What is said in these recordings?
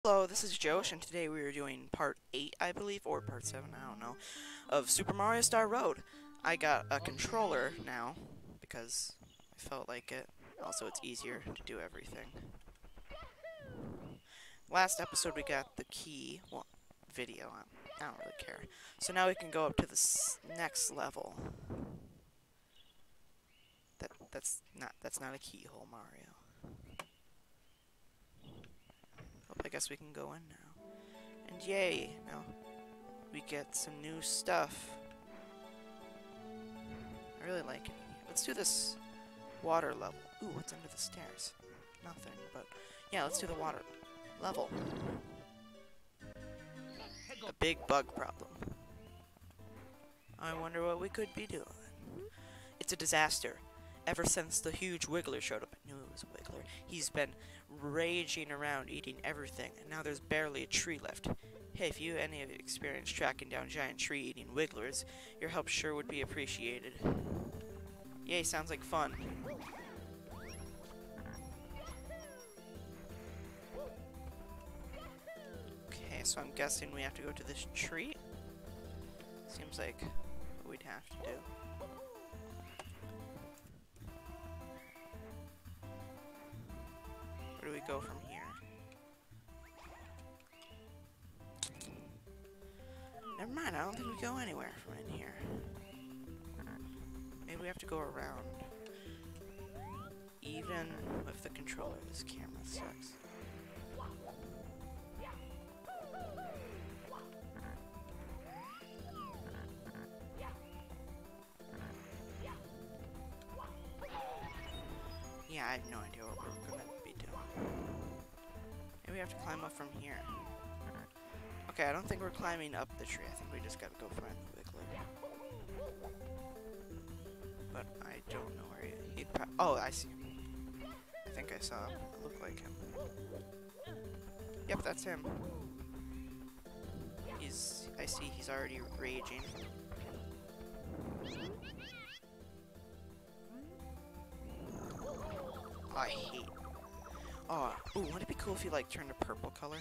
Hello, this is Josh, and today we are doing part 8, I believe, or part 7, I don't know, of Super Mario Star Road. I got a controller now, because I felt like it. Also, it's easier to do everything. Last episode we got the key, well, video, I don't really care. So now we can go up to the next level. That's not a keyhole, Mario. Oh, I guess we can go in now. And yay, now we get some new stuff. I really like it. Let's do this water level. Ooh, what's under the stairs? Nothing, but yeah, let's do the water level. A big bug problem. I wonder what we could be doing. It's a disaster. Ever since the huge Wiggler showed up, I knew it was a Wiggler. He's been raging around eating everything, and now there's barely a tree left. Hey, if you any of you experienced tracking down giant tree-eating Wigglers, your help sure would be appreciated. Yay, sounds like fun. Okay, so I'm guessing we have to go to this tree? Seems like what we'd have to do. Where do we go from here? Never mind, I don't think we go anywhere from in here. Maybe we have to go around. Even with the controller, this camera sucks. Yeah, I have no idea what we're gonna be doing. Maybe we have to climb up from here. Okay, I don't think we're climbing up the tree. I think we just gotta go find the Wiggler. But I don't know where he'd oh, I see him. I think I saw him. It looked like him. Yep, that's him. I see he's already raging. I hate. Oh, ooh, wouldn't it be cool if he like turned a purple color?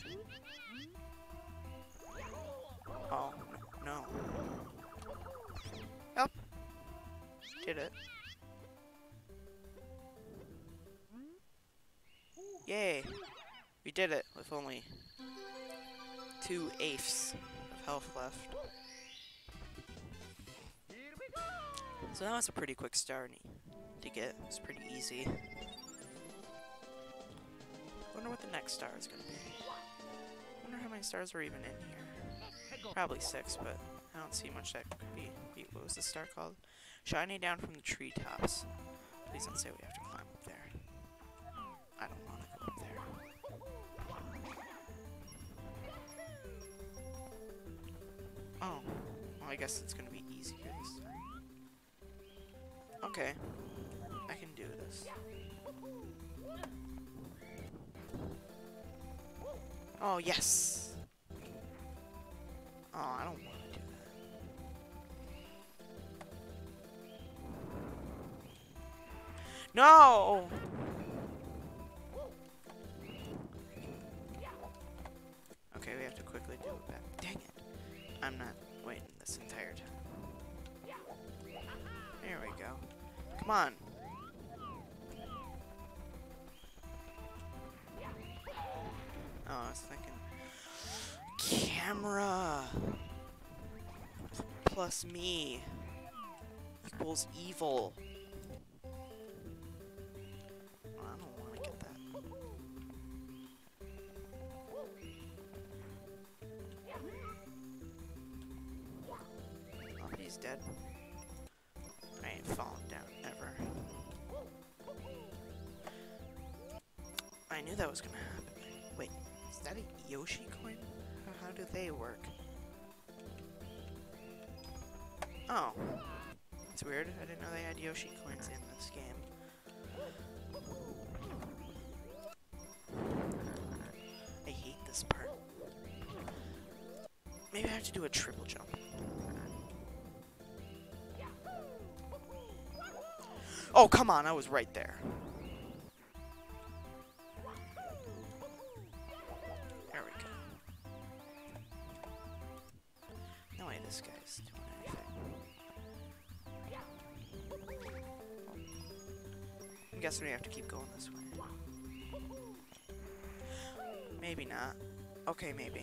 Oh, no. Yep. Did it. Yay. We did it with only 2/8 of health left. So that was a pretty quick star to get. It was pretty easy. Wonder what the next star is gonna be. Wonder how many stars were even in here. Probably 6, but I don't see much that could be. What was the star called? Shining down from the treetops. Please don't say we have to climb up there. I don't want to go up there. Oh, well, I guess it's gonna be easier this time. Okay, I can do this. Oh, yes! Oh, I don't want to do that. No! Okay, we have to quickly do it back. Dang it. I'm not waiting this entire time. There we go. Come on. Oh, I was thinking... Camera! Plus me equals evil. Well, I don't want to get that. Oh, he's dead. I ain't falling down, ever. I knew that was gonna happen. Wait, is that a Yoshi coin? How do they work? Oh. That's weird. I didn't know they had Yoshi coins in this game. I hate this part. Maybe I have to do a triple jump. Oh, come on, I was right there. There we this guy's doing anything. I guess we have to keep going this way. Maybe not. Okay, maybe.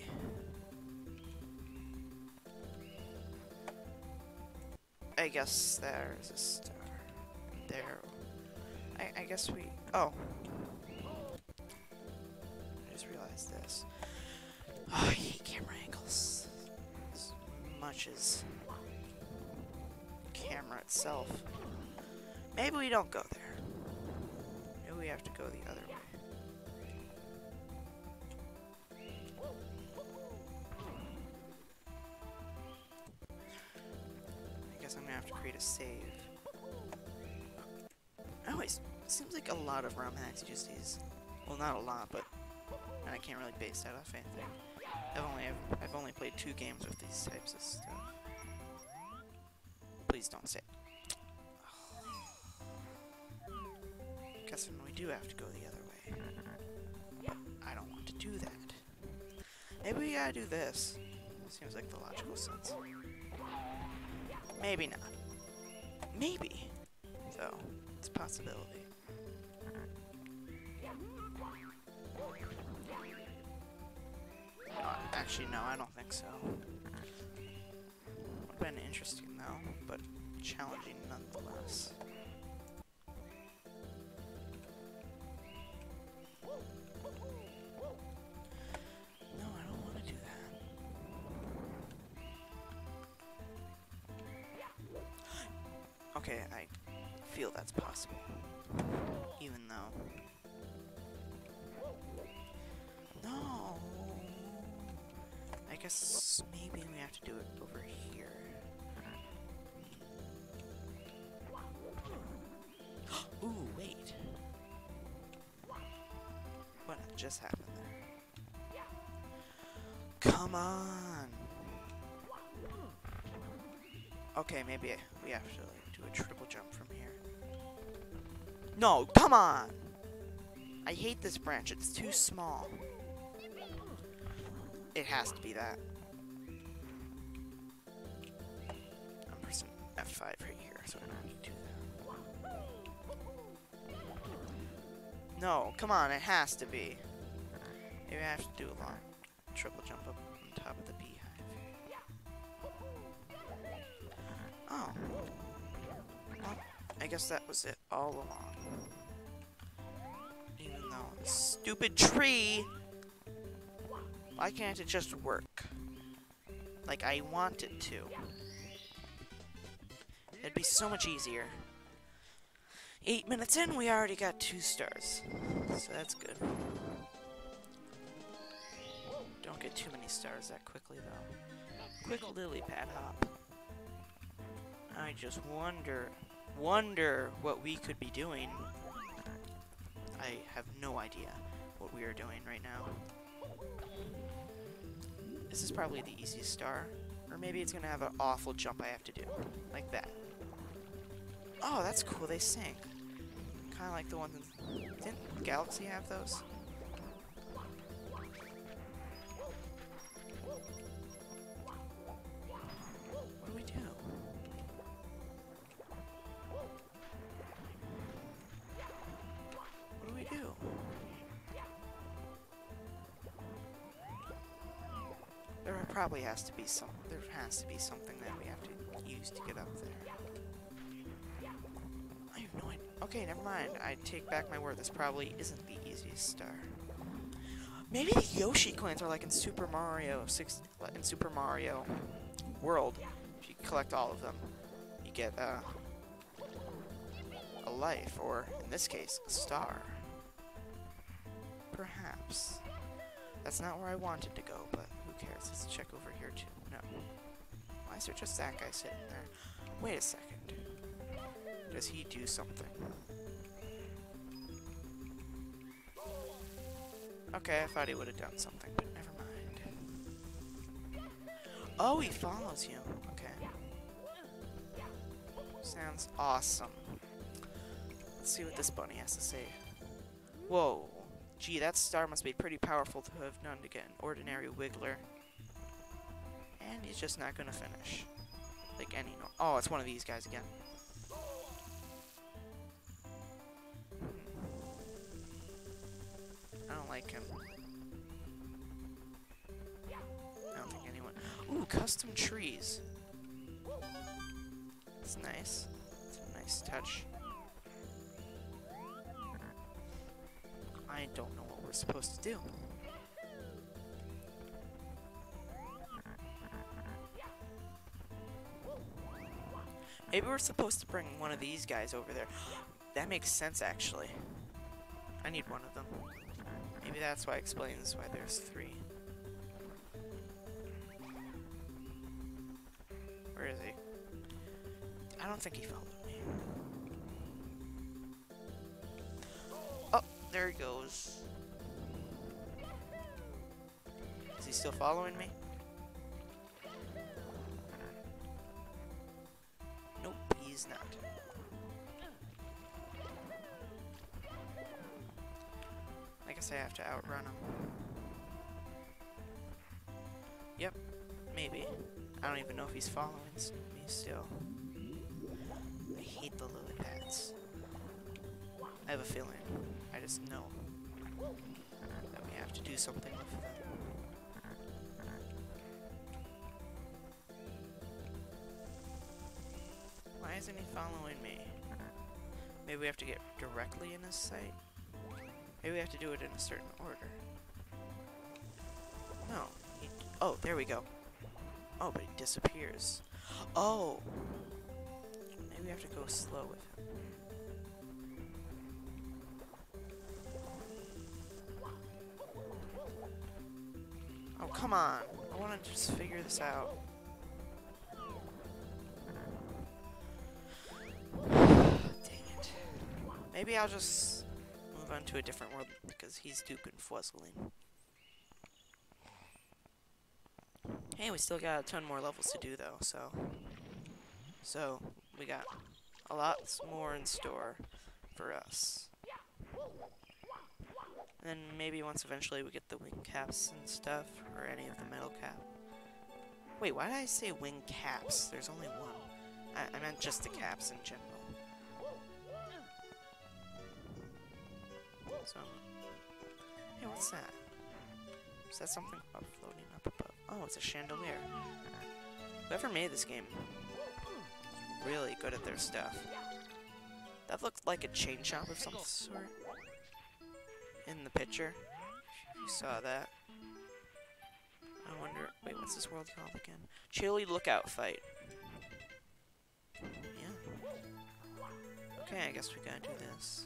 I guess there's a star. There. I guess we... Oh. I just realized this. Oh, I hate camera angles. As much as camera itself. Maybe we don't go there. Maybe we have to go the other way. I guess I'm gonna have to create a save. Anyways, it seems like a lot of ROM hacks use these. Well, not a lot, but and I can't really base that off anything. I've only played 2 games with these types of stuff. Please don't say it. Guess we do have to go the other way. But I don't want to do that. Maybe we gotta do this. Seems like the logical sense. Maybe not. Maybe. So, it's a possibility. Actually, no, I don't think so. Would have been interesting, though, but challenging nonetheless. No, I don't want to do that. Okay, I feel that's possible. Even though... No! I guess maybe we have to do it over here. Ooh, wait. What just happened there? Come on! Okay, maybe we have to like, do a triple jump from here. No, come on! I hate this branch, it's too small. It has to be that. I'm pressing F5 right here, so I don't need to do that. No, come on, it has to be. Maybe I have to do a long triple jump up on top of the beehive. Oh. Well, I guess that was it all along. Even though the stupid tree... Why can't it just work? Like I want it to. It'd be so much easier. 8 minutes in, we already got 2 stars. So that's good. Don't get too many stars that quickly, though. Quick lily pad hop. I just wonder what we could be doing. I have no idea what we are doing right now. This is probably the easiest star. Or maybe it's gonna have an awful jump I have to do. Like that. Oh, that's cool, they sing. Kinda like the ones in... Didn't Galaxy have those? What do we do? What do we do? There probably has to be some. There has to be something that we have to use to get up there. I have no idea. Okay, never mind. I take back my word. This probably isn't the easiest star. Maybe the Yoshi coins are like in Super Mario World. If you collect all of them, you get a life, or in this case, a star. Perhaps. That's not where I wanted to go, but who cares? Let's check over here too. No. Why is there just that guy sitting there? Wait a second. Does he do something? Okay, I thought he would have done something, but never mind. Oh, he follows you. Okay. Sounds awesome. Let's see what this bunny has to say. Whoa. Gee, that star must be pretty powerful to have known to get an ordinary Wiggler. And he's just not gonna finish. Like any no. Oh, it's one of these guys again. I don't like him. I don't think anyone. Ooh, custom trees. It's nice. It's a nice touch. I don't know what we're supposed to do. Maybe we're supposed to bring one of these guys over there. That makes sense, actually. I need one of them. Maybe that's why it explains why there's 3. Where is he? I don't think he followed me. Oh, there he goes. Is he still following me? Nope, he's not. I guess I have to outrun him. Yep, maybe. I don't even know if he's following me still. I hate the lily pads. I have a feeling. I just know that we have to do something with them. Why isn't he following me? Maybe we have to get directly in his sight? Maybe we have to do it in a certain order. No. Oh, there we go. Oh, but he disappears. Oh! Maybe we have to go slow with him. Oh, come on. I want to just figure this out. Dang it. Maybe I'll just move on to a different world because he's too confuzzling. Hey, we still got a ton more levels to do though, so we got a lot more in store for us. And then maybe once eventually we get the wing caps and stuff, or any of the metal cap. Wait, why did I say wing caps? There's only one. I meant just the caps in general. So, hey, what's that? Is that something floating up above? Oh, it's a chandelier. Whoever made this game is really good at their stuff. That looked like a chain shop of some sort in the picture. If you saw that. I wonder. Wait, what's this world called again? Chili Lookout Fight. Yeah. Okay, I guess we gotta do this.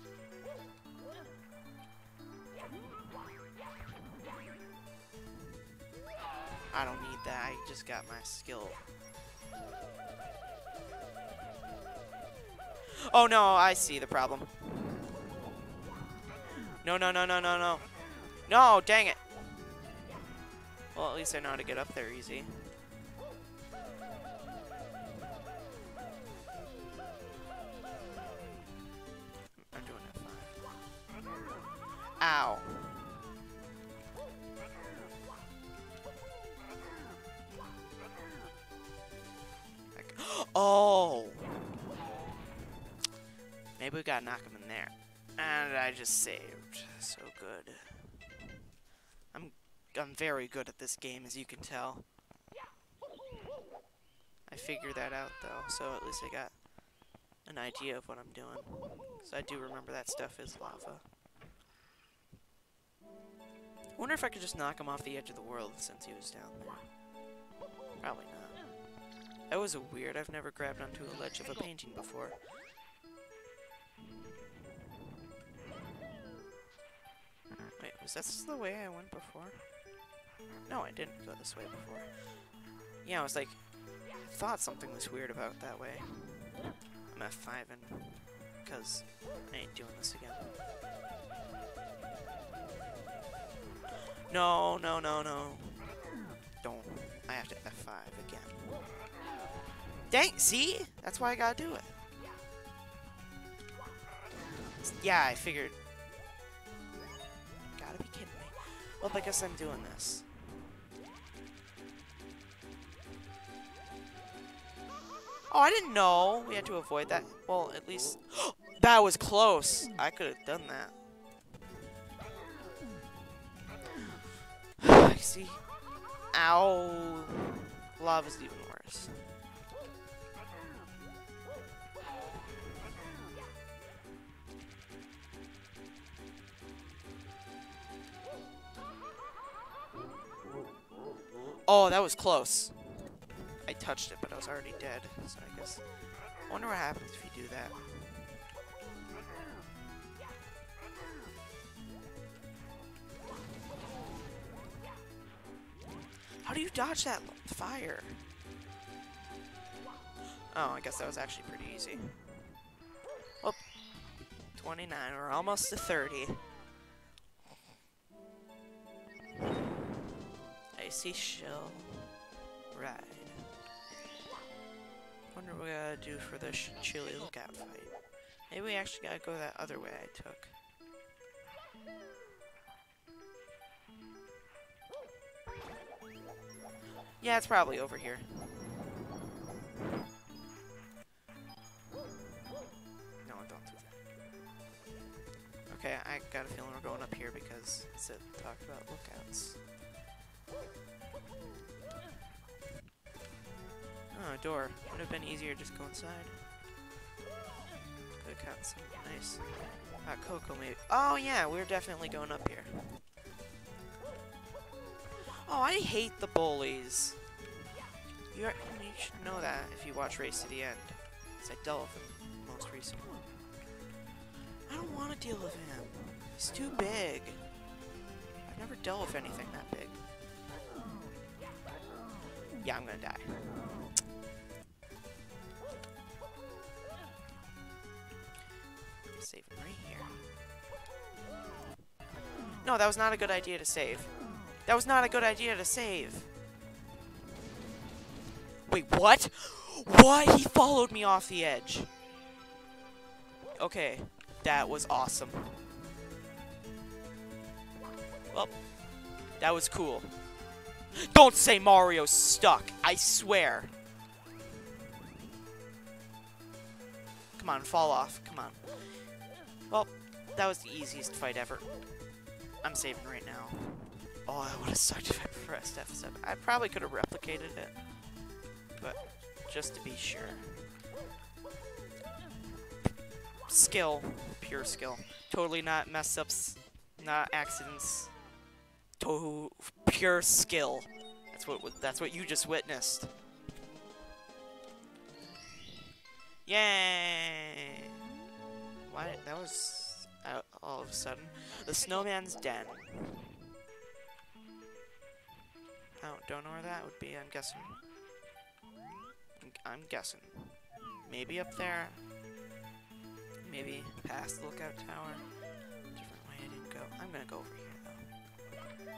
I don't need that, I just got my skill. Oh no, I see the problem. No, no, no, no, no, no. No, dang it. Well, at least I know how to get up there easy. I'm doing F5. Ow. Oh! Maybe we gotta knock him in there. And I just saved. So good. I'm very good at this game, as you can tell. I figured that out, though, so at least I got an idea of what I'm doing. So I do remember that stuff is lava. I wonder if I could just knock him off the edge of the world since he was down there. Probably not. That was weird. I've never grabbed onto a ledge of a painting before. Wait, was this the way I went before? No, I didn't go this way before. Yeah, I was like, I thought something was weird about that way. I'm F5ing, because I ain't doing this again. No, no, no, no. Don't. I have to F5 again. Dang, see? That's why I gotta do it. Yeah, I figured. Gotta be kidding me. Well, I guess I'm doing this. Oh, I didn't know. We had to avoid that. Well, at least... That was close. I could have done that. See? Ow. Lava's even worse. Oh, that was close. I touched it, but I was already dead. So I guess... I wonder what happens if you do that. How do you dodge that fire? Oh, I guess that was actually pretty easy. Oh, 29. We're almost to 30. Icy Shell Ride. Wonder what we gotta do for the chili lookout fight. Maybe we actually gotta go that other way I took. Yeah, it's probably over here. No, don't do that. Okay, I got a feeling we're going up here because it talked about lookouts. Oh, a door. Would have been easier to just go inside. Could have gotten some nice hot cocoa maybe. Oh yeah, we're definitely going up here. Oh, I hate the bullies. You should know that if you watch Race to the End. Because I dealt with him most recent one. I don't want to deal with him. He's too big. I've never dealt with anything that big. Yeah, I'm gonna die. I'm saving right here. No, that was not a good idea to save. That was not a good idea to save. Wait, what? What? He followed me off the edge. Okay, that was awesome. Well, that was cool. Don't say Mario's stuck, I swear. Come on, fall off, come on. Well, that was the easiest fight ever. I'm saving right now. Oh, that would have sucked if I pressed F7. I probably could have replicated it. But, just to be sure. Skill. Pure skill. Totally not mess-ups, not accidents. Pure skill. That's what you just witnessed. Yay! Why? That was all of a sudden. The Snowman's Den. Oh, don't know where that would be. I'm guessing. Maybe up there. Maybe past the lookout tower. Different way I didn't go. I'm gonna go over here though.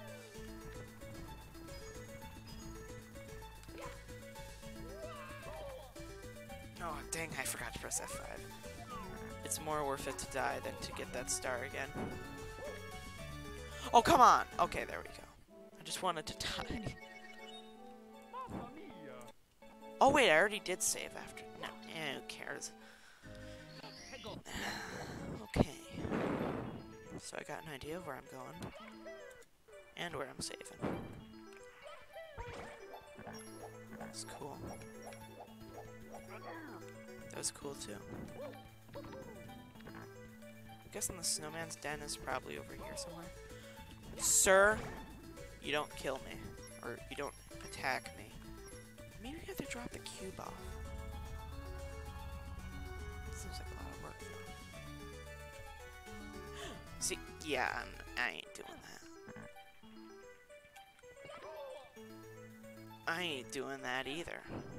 Oh, dang, I forgot to press F5. It's more worth it to die than to get that star again. Oh, come on! Okay, there we go. I just wanted to die. Oh, wait, I already did save after. No, who cares? Okay. So I got an idea of where I'm going. And where I'm saving. That's cool. That was cool too. I'm guessing the Snowman's Den is probably over here somewhere. Sir, you don't kill me. Or you don't attack me. Maybe you have to drop the cube off. Seems like a lot of work though. See, yeah, I ain't doing that. I ain't doing that either.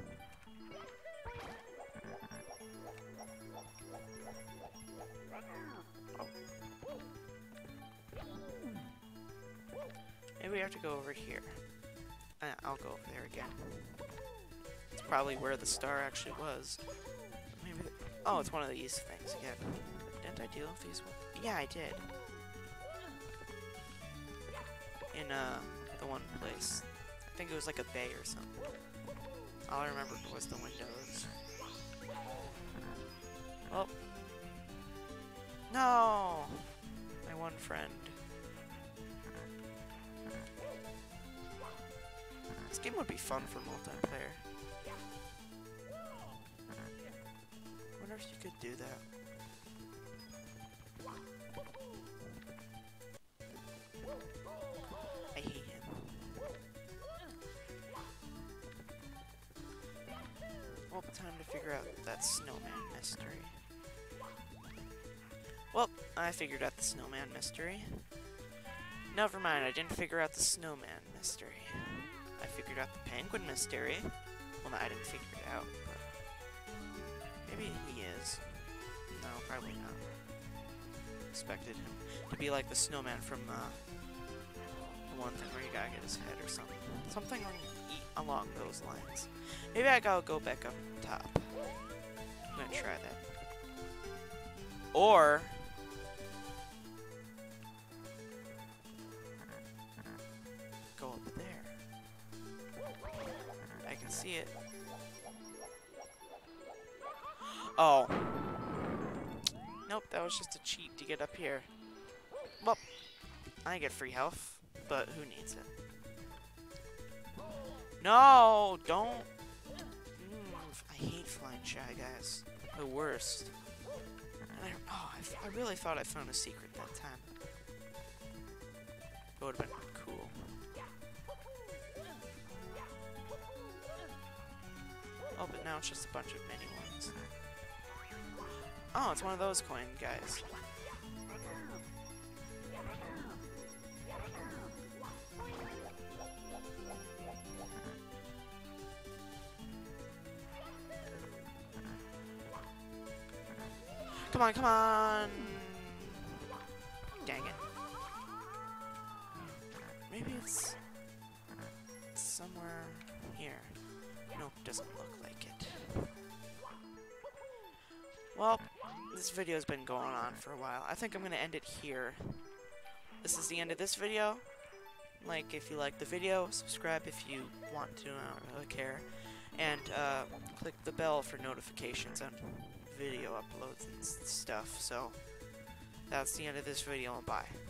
Maybe we have to go over here. I'll go over there again. It's probably where the star actually was. Maybe. Oh, it's one of these things again. Didn't I deal with these ones? Yeah, I did. In the one place. I think it was like a bay or something. All I remember was the windows. Oh. No! My one friend. This game would be fun for multiplayer. I wonder if you could do that. I hate him. Well, time to figure out that snowman mystery. Well, I figured out the snowman mystery. Never mind, I didn't figure out the snowman mystery. I figured out the penguin mystery. Well, no, I didn't figure it out, but maybe he is. No, probably not. Expected him to be like the snowman from the one thing where you gotta get his head or something. Something along those lines. Maybe I gotta go back up top. I'm gonna try that. Or go up there. I can see it. Oh. Nope, that was just a cheat to get up here. Well, I get free health, but who needs it? No, don't move. I hate flying shy guys. The worst. And I really thought I found a secret that time. It would have been cool. Oh, but now it's just a bunch of mini ones. Oh, it's one of those coin guys. Come on, come on! Dang it. Maybe it's somewhere here. Nope, doesn't look like it. Well, this video's been going on for a while. I think I'm gonna end it here. This is the end of this video. Like if you like the video, subscribe if you want to, I don't really care. And click the bell for notifications on video uploads and stuff. So that's the end of this video, and bye.